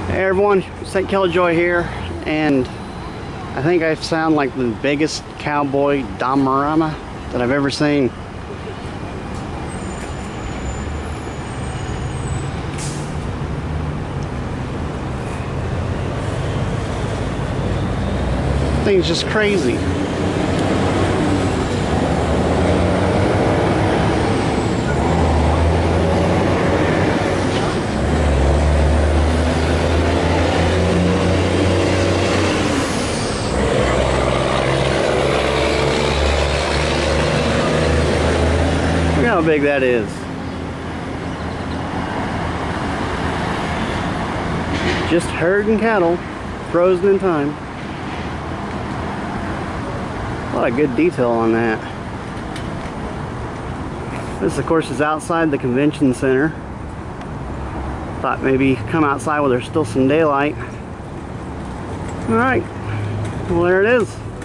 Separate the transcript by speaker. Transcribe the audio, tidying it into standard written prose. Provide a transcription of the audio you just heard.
Speaker 1: Hey everyone, St. Killjoy here, and I think I sound like the biggest cowboy Damarama that I've ever seen. Thing's just crazy. Look how big that is. Just herding cattle, frozen in time. A lot of good detail on that. This, of course, is outside the convention center. Thought maybe come outside while there's still some daylight. All right, well, there it is.